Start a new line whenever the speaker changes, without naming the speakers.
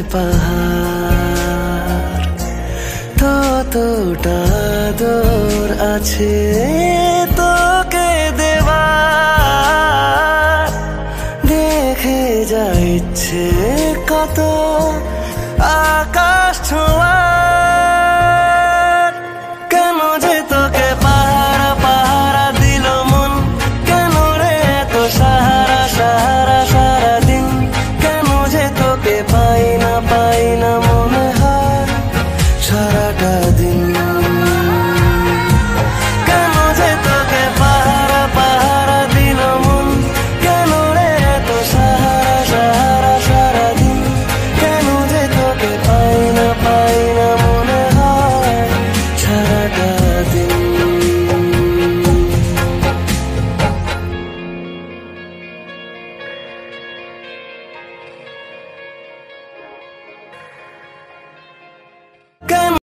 পাহাড়, ততটা আদর আছে তোকে দেবার। দেখে যা ইচ্ছে কত আকাশ ছোঁয়ার। কেন যে তোকে পাহারা পাহারা দিল মন, কেন রে এত সাহারা সাহারা সারাদিন। কেন যে তোকে পাই না মনে হয় সারাটা